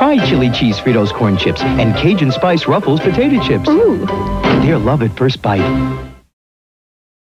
Try chili cheese Fritos corn chips and Cajun spice Ruffles potato chips. Ooh. They're love at first bite.